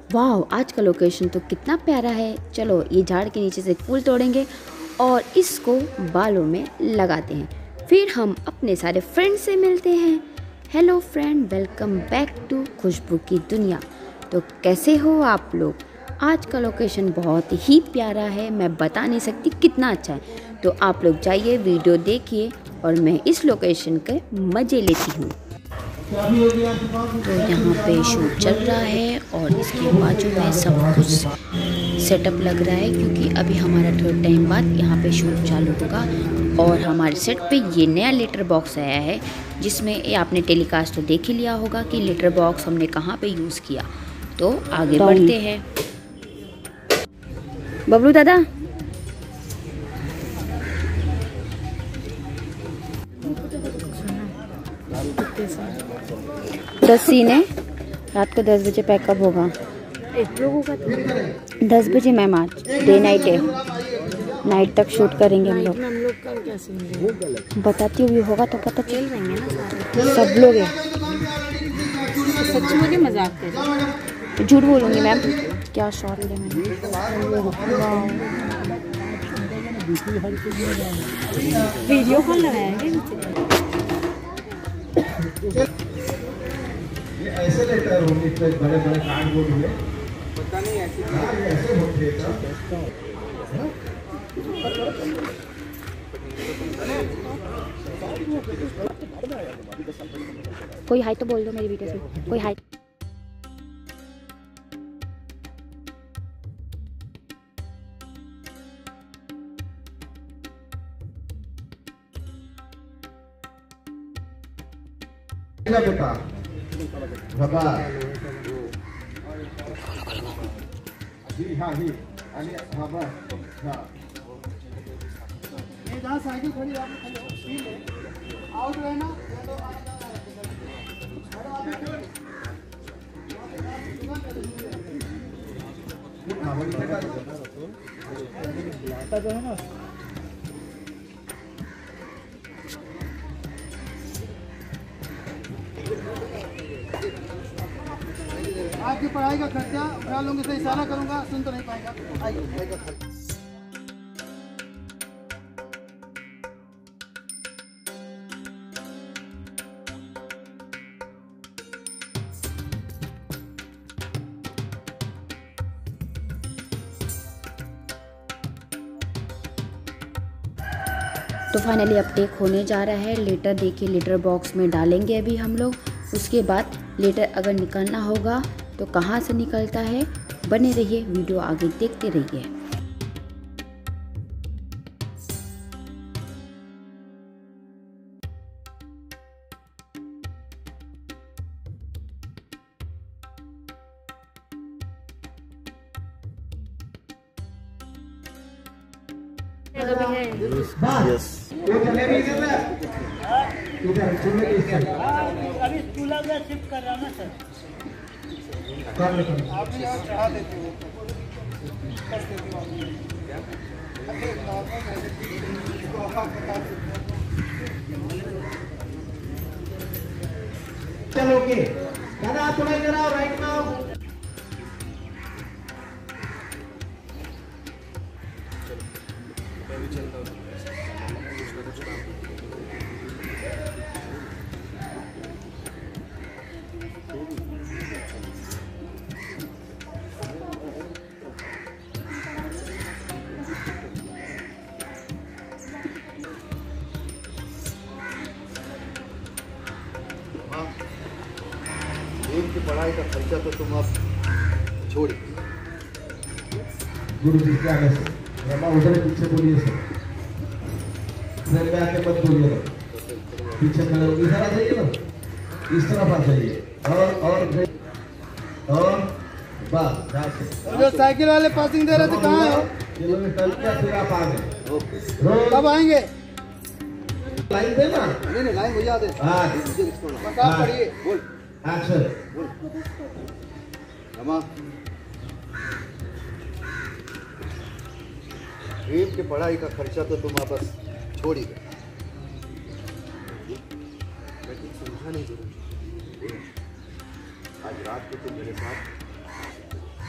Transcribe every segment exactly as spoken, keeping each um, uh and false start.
वाह, आज का लोकेशन तो कितना प्यारा है। चलो ये झाड़ के नीचे से फूल तोड़ेंगे और इसको बालों में लगाते हैं, फिर हम अपने सारे फ्रेंड से मिलते हैं। Hello friend, welcome back to Khushboo की दुनिया। तो कैसे हो आप लोग? आज का लोकेशन बहुत ही प्यारा है, मैं बता नहीं सकती कितना अच्छा है। तो आप लोग जाइए, वीडियो देखिए और मैं इस लोकेशन के मज़े लेती हूँ। तो यहाँ पे शूट चल रहा है और इसके बाजू में सब कुछ सेटअप लग रहा है, क्योंकि अभी हमारा थोड़ा टाइम बाद यहाँ पे शूट चालू होगा। और हमारे सेट पे ये नया लेटर बॉक्स आया है, जिसमें ये आपने टेलीकास्ट तो देख ही लिया होगा कि लेटर बॉक्स हमने कहाँ पे यूज़ किया। तो आगे बढ़ते हैं। बबलू दादा, दस सीन है, रात को दस बजे पैकअप होगा। दस बजे मैम, आज डे नाइट है, नाइट तक शूट करेंगे हम लोग। हम लोग का क्या सीन है बताती हूँ, होगा तो पता चल रहेंगे ना सारे, सब लोग हैं। सच बोलिए, मजाक कर, झूठ बोलूँगी मैम। क्या शॉट ले मैंने, वीडियो कॉल लगाया है। ये ऐसे लेटर होंगे, बड़े बड़े कार्डबोर्ड हुए, पता नहीं ऐसे ऐसे होते हैं। कोई हाय तो बोल दो मेरी वीडियो से, कोई हाय। बेटा बाबा जी, हाँ जी, अरे बाबा हाँ, ये जहाँ साइकिल खड़ी है आप खड़े हो, आउट रहना। जो है ना आपकी पढ़ाई का खर्चा उठा लूंगी, से इशारा करूंगा, सुन तो नहीं पाएगा। आइए। तो फाइनली अब टेक होने जा रहा है। लेटर देखिए, लेटर बॉक्स में डालेंगे अभी हम लोग। उसके बाद लेटर अगर निकालना होगा तो कहाँ से निकलता है, बने रहिए, वीडियो आगे देखते रहिए। यस अभी स्कूल में शिफ्ट कर रहा हूँ ना सर। आप भी यहाँ चढ़ा देते हो, कर देते हो। चलो के दादा थोड़ा इधर आओ, राइट नाउ। की पढ़ाई का खर्चा तो तुम अब छोड़। गुरु जी के आगे से रमा उधर पीछे बोलिए सर, इधर में आके मत बोलिए, पीछे खड़े इधर आ जाइए ना, इस तरफ आ जाइए और और और बस। जो साइकिल वाले पासिंग दे रहे थे कहाँ हो? ये लोग कल क्या फिर आप आ गए। ओके, कब आएंगे? लाइन दे ना। नहीं नहीं लाइन भैया दे। हाँ बता पढ़िए, बोल एक्शन। रमा ड्रीम की पढ़ाई का खर्चा तो तुम वापस छोड़ ही गए, लेकिन समझा नहीं जरूर। आज रात को तुम मेरे साथ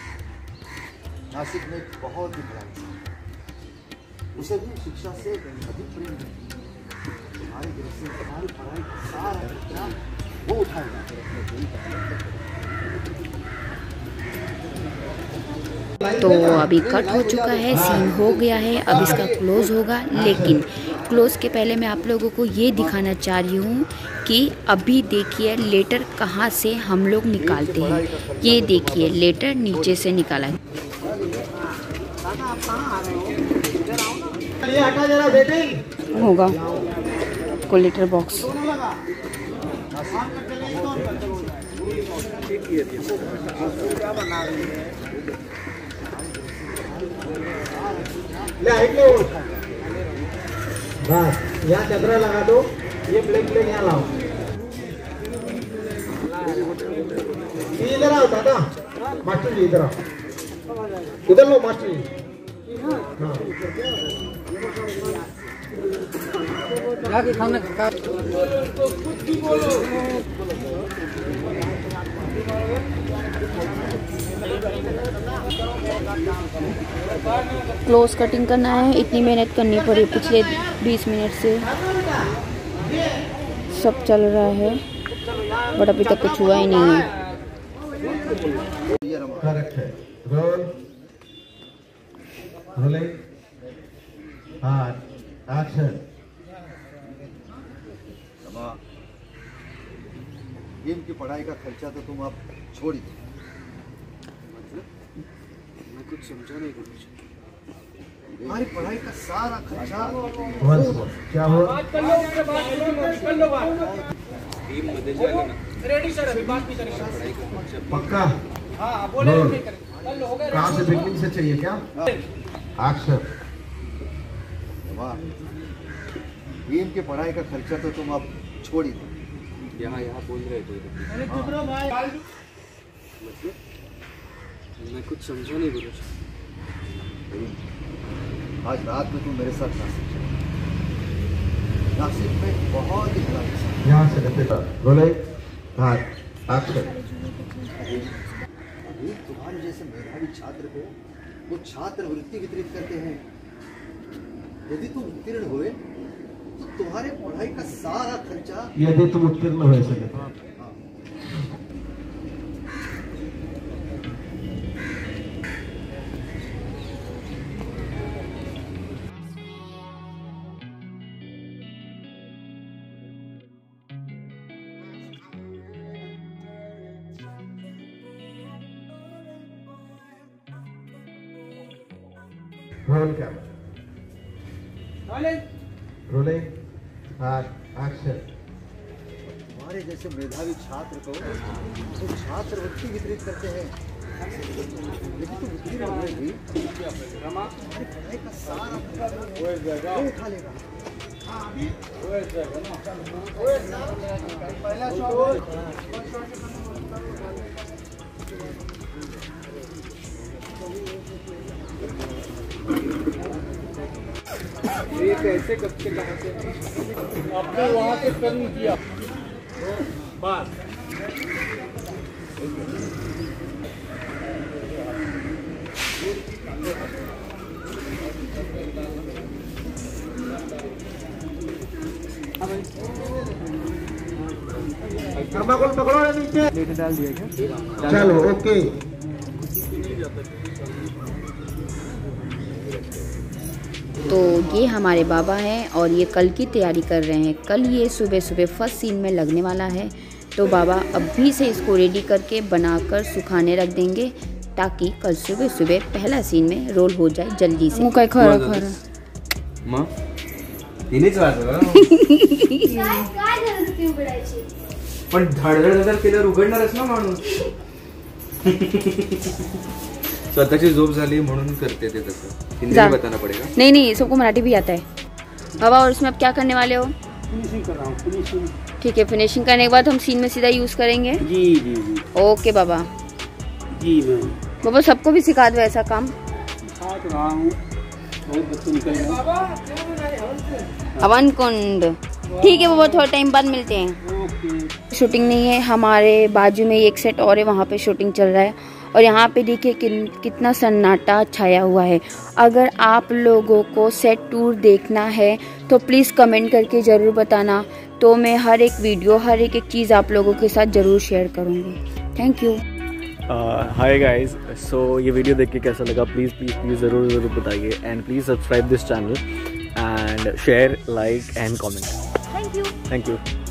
नासिक में बहुत ही बड़ा इंसान, उसे भी शिक्षा से अधिक प्रेम है। तुम्हारे दिल से तुम्हारी पढ़ाई का सारा खर्चा वो उठाएगा। तो अभी कट हो चुका है, सीन हो गया है, अब इसका क्लोज होगा। लेकिन क्लोज के पहले मैं आप लोगों को ये दिखाना चाह रही हूँ कि अभी देखिए लेटर कहाँ से हम लोग निकालते हैं। ये देखिए लेटर नीचे से निकाला है। होगा को लेटर बॉक्स। बस यहाँ चदरा लगा दो, ये ब्लैक ब्लैक यहाँ लाओ। इधर आओ दादा, मास्टर जी इधर आओ, इधर लो मास्टर जी। हाँ जाके खाना खा। क्लोज कटिंग करना है, इतनी मेहनत करनी पड़ी पिछले बीस मिनट से सब चल रहा है, बट अभी तक कुछ हुआ ही नहीं है। करेक्ट है। रोल रोलिंग हाँ एक्शन। गेम की पढ़ाई का खर्चा तो तुम अब छोड़ ही दो। मैं कुछ समझा नहीं कुछ। तुम्हारी पढ़ाई का सारा खर्चा क्या हुआ? पक्का? रोल कहाँ से? बिगनिंग से चाहिए क्या? एक्शन। गेम की पढ़ाई का खर्चा तो तुम अब छोड़ ही दो। यहाँ यहाँ बोल रहे थे। मैं कुछ समझा नहीं गुरु। आज रात में तुम मेरे साथ नासिक चलो। नासिक में बहुत ही बड़ा इंसान। यहाँ से बेटा बोले हाँ एक्शन। तुम्हारे जैसे मेधावी छात्र को वो छात्रवृत्ति वितरित करते हैं। यदि तुम उत्तीर्ण हुए तो तुम्हारे पढ़ाई का सारा खर्चा। यदि तुम उत्तीर्ण हो सके रोल कैमरा रोलिंग हाँ एक्शन। तुम्हारे जैसे मेधावी छात्र को वो छात्रवृत्ति वितरित करते हैं। लेकिन तुम उत्तीर्ण हुए भी तुम्हारी पढ़ाई का सारा खर्चा वो उठा लेगा। ये कैसे कब से कहाँ से आपने वहाँ से कर्म किया बात। थर्माकोल पकड़ो ना नीचे। प्लेट डाल दिया क्या? चलो ओके। तो ये हमारे बाबा हैं और ये कल की तैयारी कर रहे हैं। कल ये सुबह सुबह फर्स्ट सीन में लगने वाला है, तो बाबा अभी से इसको रेडी करके बनाकर सुखाने रख देंगे ताकि कल सुबह सुबह पहला सीन में रोल हो जाए जल्दी से। मुका खरा खरा मग तिनेच वाजवलं पण धडधड धडधड केल्यावर उघडणारच ना माणूस. स्वतःची झोप झाली म्हणून करते ते तसं. हिंदी में बताना पड़ेगा. नहीं नहीं सबको मराठी भी आता है बाबा. और उसमें अब क्या करने वाले हो? फिनिशिंग कर रहा हूँ. फिनिशिंग ठीक है. फिनिशिंग करने के बाद हम सीन में सीधा यूज करेंगे. जी जी जी ओके बाबा. जी मैम. बाबा सबको भी सिखा दो ऐसा काम. सिखा तो रहा हूँ. बहुत बच्चे निकल गए. हवन कुंड. ठीक है बाबा, थोड़ा टाइम बाद मिलते हैं. ओके. शूटिंग नहीं है, हमारे बाजू में एक सेट और है, वहाँ पे शूटिंग चल रहा है और यहाँ पे देखिए कि, कितना सन्नाटा छाया हुआ है। अगर आप लोगों को सेट टूर देखना है तो प्लीज़ कमेंट करके ज़रूर बताना, तो मैं हर एक वीडियो हर एक एक चीज़ आप लोगों के साथ ज़रूर शेयर करूँगी। Thank you. Hi guys, so ये वीडियो देख के कैसा लगा प्लीज़ प्लीज़ प्लीज़ ज़रूर ज़रूर बताइए, and please subscribe this channel and share, like and comment. Thank you. Thank you.